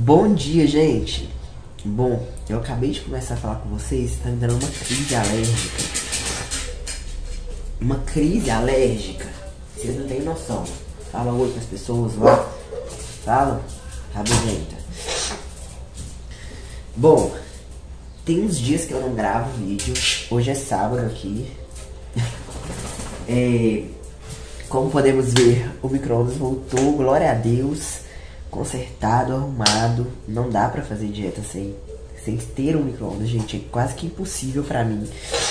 Bom dia, gente. Bom, eu acabei de começar a falar com vocês, tá me dando uma crise alérgica. Uma crise alérgica. Vocês não têm noção. Fala oi pras pessoas lá. Fala. Rabugenta. Bom, tem uns dias que eu não gravo vídeo. Hoje é sábado aqui. Como podemos ver, o micro-ondas voltou, glória a Deus. Consertado, arrumado. Não dá pra fazer dieta sem ter um micro-ondas, gente. É quase que impossível pra mim.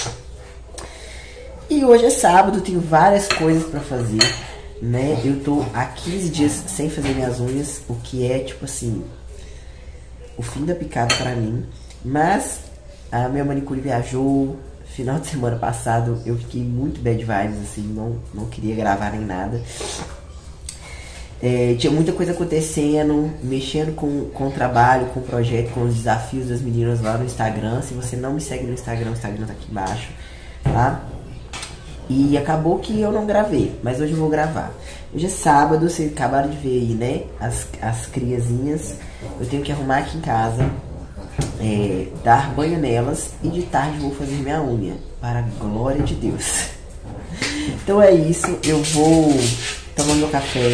E hoje é sábado, tenho várias coisas pra fazer, né? Eu tô há 15 dias sem fazer minhas unhas, o que é, tipo assim, o fim da picada pra mim. Mas a minha manicure viajou. Final de semana passado eu fiquei muito bad vibes, assim, não queria gravar nem nada. Tinha muita coisa acontecendo, mexendo com o trabalho, com o projeto, com os desafios das meninas lá no Instagram. Se você não me segue no Instagram, o Instagram tá aqui embaixo, tá? E acabou que eu não gravei, mas hoje eu vou gravar. Hoje é sábado, vocês acabaram de ver aí, né? As criazinhas. Eu tenho que arrumar aqui em casa, dar banho nelas e de tarde vou fazer minha unha, para a glória de Deus. Então é isso, eu vou tomar meu café.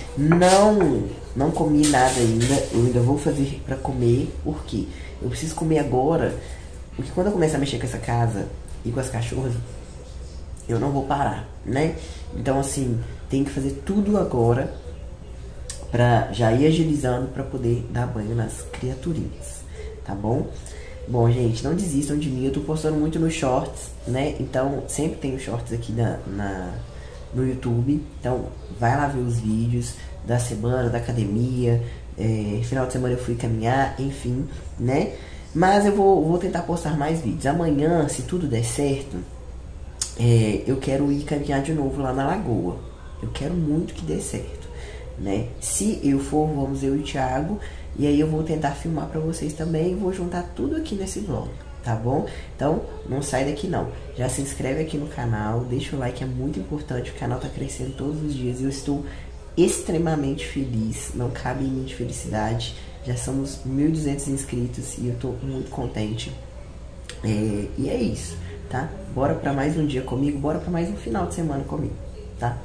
Não comi nada ainda, eu ainda vou fazer pra comer, porque eu preciso comer agora, porque quando eu começar a mexer com essa casa e com as cachorras, eu não vou parar, né? Então assim, tem que fazer tudo agora pra já ir agilizando pra poder dar banho nas criaturinhas, tá bom? Bom, gente, não desistam de mim, eu tô postando muito nos shorts, né? Então sempre tem os shorts aqui no YouTube, então vai lá ver os vídeos da semana, da academia, final de semana eu fui caminhar, enfim, né? Mas eu vou tentar postar mais vídeos. Amanhã, se tudo der certo, eu quero ir caminhar de novo lá na lagoa. Eu quero muito que dê certo, né? Se eu for, vamos eu e o Thiago, e aí eu vou tentar filmar pra vocês também e vou juntar tudo aqui nesse vlog, tá bom? Então, não sai daqui não. Já se inscreve aqui no canal, deixa o like, é muito importante. O canal tá crescendo todos os dias e eu estou extremamente feliz. Não cabe em mim de felicidade. Já somos 1.200 inscritos e eu tô muito contente. E é isso, tá? Bora pra mais um dia comigo, bora pra mais um final de semana comigo, tá?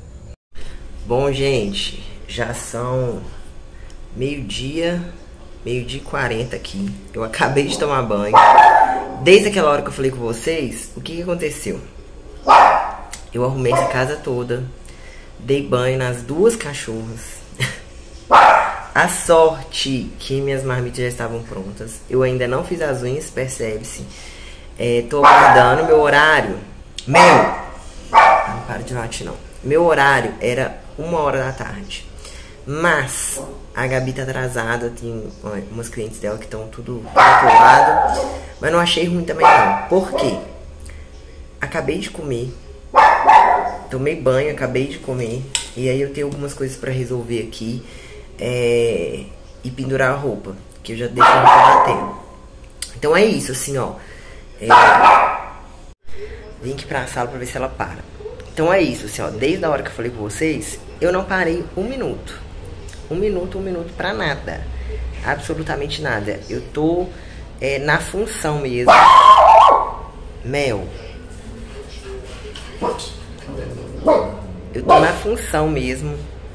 Bom, gente, já são meio-dia e 40 aqui. Eu acabei de tomar banho. Desde aquela hora que eu falei com vocês, o que aconteceu? Eu arrumei essa casa toda, dei banho nas duas cachorras. A sorte que minhas marmitas já estavam prontas. Eu ainda não fiz as unhas, percebe-se. Tô aguardando meu horário. Não para de latir não. Meu horário era 1h da tarde. Mas a Gabi tá atrasada, tem umas clientes dela que estão tudo do outro lado. Mas não achei ruim também não. Por quê? Acabei de comer. Tomei banho, acabei de comer. E aí eu tenho algumas coisas pra resolver aqui. E pendurar a roupa, que eu já deixei a roupa batendo. Então é isso, assim, ó. Vim aqui pra sala pra ver se ela para. Então é isso, assim, ó. Desde a hora que eu falei com vocês, eu não parei um minuto. Um minuto pra nada. Absolutamente nada. Eu tô na função mesmo. Mel. Eu tô na função mesmo.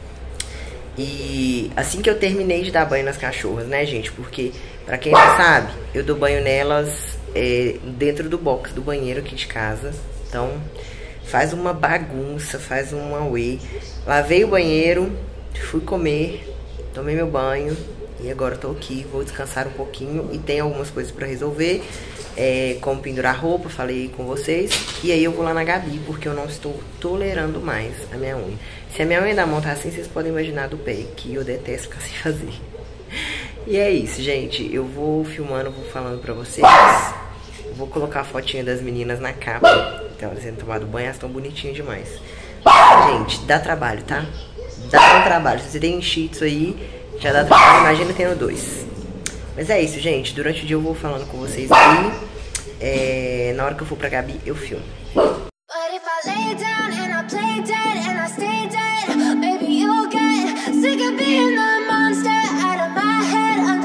E assim que eu terminei de dar banho nas cachorras, né, gente? Porque, pra quem não sabe, eu dou banho nelas dentro do box do banheiro aqui de casa. Então, faz uma bagunça, faz um auê. Lavei o banheiro, fui comer, tomei meu banho e agora tô aqui, vou descansar um pouquinho e tem algumas coisas pra resolver, como pendurar roupa, falei com vocês, e aí eu vou lá na Gabi, porque eu não estou tolerando mais a minha unha. Se a minha unha da mão tá assim, vocês podem imaginar do pé, que eu detesto ficar sem fazer. E é isso, gente, eu vou filmando, vou falando pra vocês, vou colocar a fotinha das meninas na capa, então elas têm tomado banho, elas estão bonitinhas demais. Gente, dá trabalho, tá? Dá um trabalho. Se você tem shih tzu aí, já dá trabalho, imagina tendo 2. Mas é isso, gente. Durante o dia eu vou falando com vocês aí. Na hora que eu for pra Gabi, eu filmo. Sick of being the monster out of my head.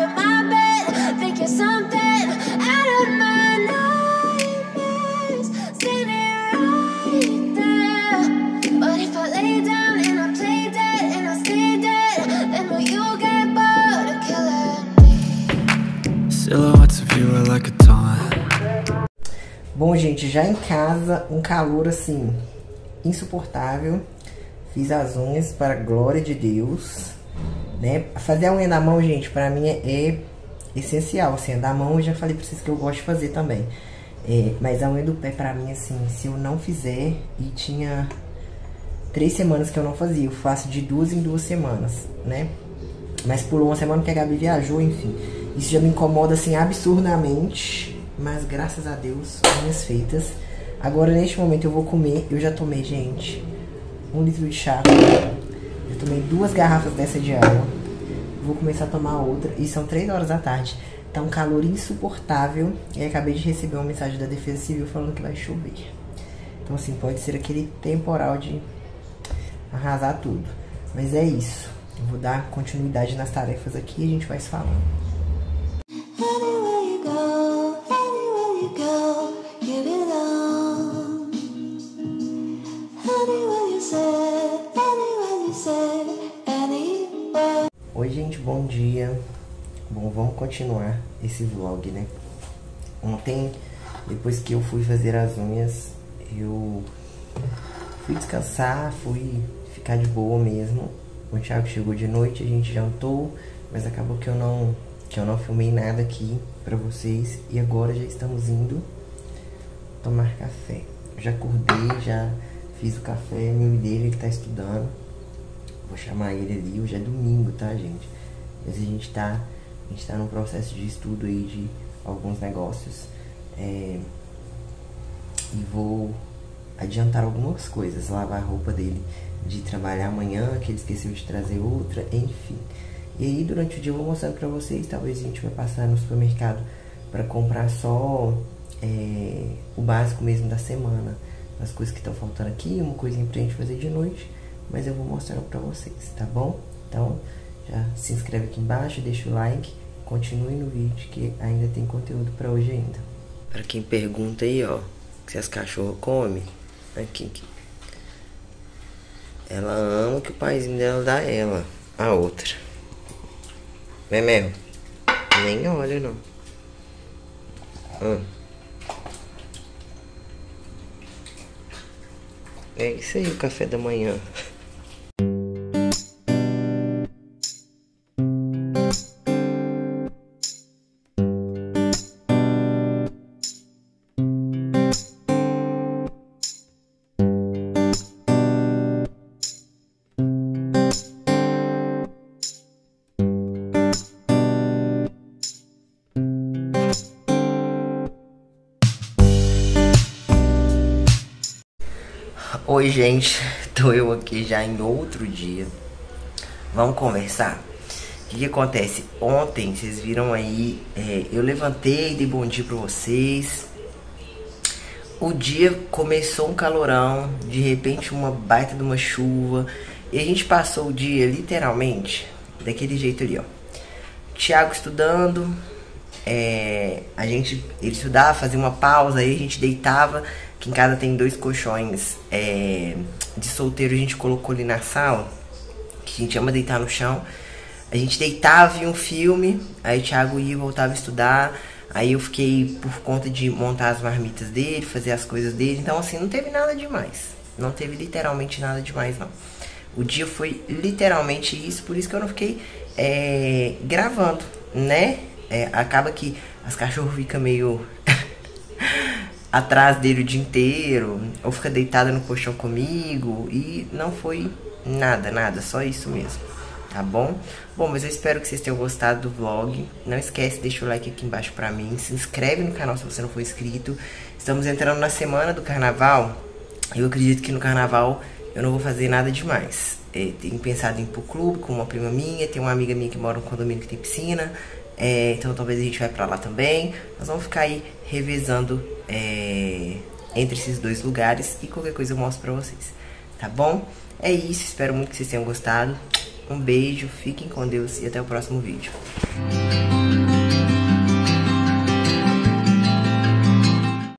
Bom, gente, já em casa, um calor assim, insuportável. Fiz as unhas para a glória de Deus, né? Fazer a unha na mão, gente, pra mim é essencial, assim. A da mão eu já falei pra vocês que eu gosto de fazer também. Mas a unha do pé pra mim, assim, se eu não fizer, e tinha 3 semanas que eu não fazia, eu faço de 2 em 2 semanas, né? Mas por uma semana que a Gabi viajou, enfim. Isso já me incomoda, assim, absurdamente. Mas graças a Deus, unhas feitas. Agora, neste momento, eu vou comer. Eu já tomei, gente, 1 litro de chá. Eu tomei 2 garrafas dessa de água. Vou começar a tomar outra. E são 3 horas da tarde. Tá um calor insuportável. E acabei de receber uma mensagem da Defesa Civil falando que vai chover. Então, assim, pode ser aquele temporal de arrasar tudo. Mas é isso. Eu vou dar continuidade nas tarefas aqui e a gente vai se falando. Oi, gente, bom dia. Bom, vamos continuar esse vlog, né? Ontem, depois que eu fui fazer as unhas, eu fui descansar, fui ficar de boa mesmo. O Thiago chegou de noite, a gente jantou, mas acabou que eu não filmei nada aqui pra vocês. E agora já estamos indo tomar café. Eu já acordei, já fiz o café, meu dele, ele tá estudando. Vou chamar ele ali, hoje é domingo, tá, gente? Mas a gente tá num processo de estudo aí de alguns negócios. E vou adiantar algumas coisas, lavar a roupa dele de trabalhar amanhã, que ele esqueceu de trazer outra, enfim. E aí durante o dia eu vou mostrando pra vocês, talvez a gente vai passar no supermercado pra comprar só o básico mesmo da semana. As coisas que estão faltando aqui, uma coisinha pra gente fazer de noite. Mas eu vou mostrando pra vocês, tá bom? Então, já se inscreve aqui embaixo, deixa o like, continue no vídeo que ainda tem conteúdo pra hoje ainda. Pra quem pergunta aí, ó, se as cachorras comem, aqui. Ela ama que o paizinho dela dá ela, a outra. Memel, nem olha não. É isso aí, o café da manhã. Oi, gente, tô eu aqui já em outro dia. Vamos conversar? O que acontece? Ontem, vocês viram aí, eu levantei, dei bom dia pra vocês. O dia começou um calorão, de repente uma baita de uma chuva. E a gente passou o dia, literalmente, daquele jeito ali, ó. Thiago estudando, ele estudava, fazia uma pausa, aí a gente deitava. Aqui em casa tem 2 colchões de solteiro, a gente colocou ali na sala, que a gente ama deitar no chão. A gente deitava, via um filme, aí o Thiago ia e voltava a estudar. Aí eu fiquei por conta de montar as marmitas dele, fazer as coisas dele. Então assim, não teve nada demais. Não teve literalmente nada demais, não. O dia foi literalmente isso, por isso que eu não fiquei gravando, né? Acaba que as cachorras ficam meio atrás dele o dia inteiro, ou fica deitada no colchão comigo, e não foi nada, só isso mesmo, tá bom? Bom, mas eu espero que vocês tenham gostado do vlog. Não esquece, deixa o like aqui embaixo pra mim, se inscreve no canal se você não for inscrito. Estamos entrando na semana do carnaval. Eu acredito que no carnaval eu não vou fazer nada demais. Tenho pensado em ir pro clube com uma prima minha, tem uma amiga minha que mora num condomínio que tem piscina. Então talvez a gente vai pra lá também. Nós vamos ficar aí revezando entre esses 2 lugares. E qualquer coisa eu mostro pra vocês, tá bom? É isso, espero muito que vocês tenham gostado. Um beijo, fiquem com Deus e até o próximo vídeo.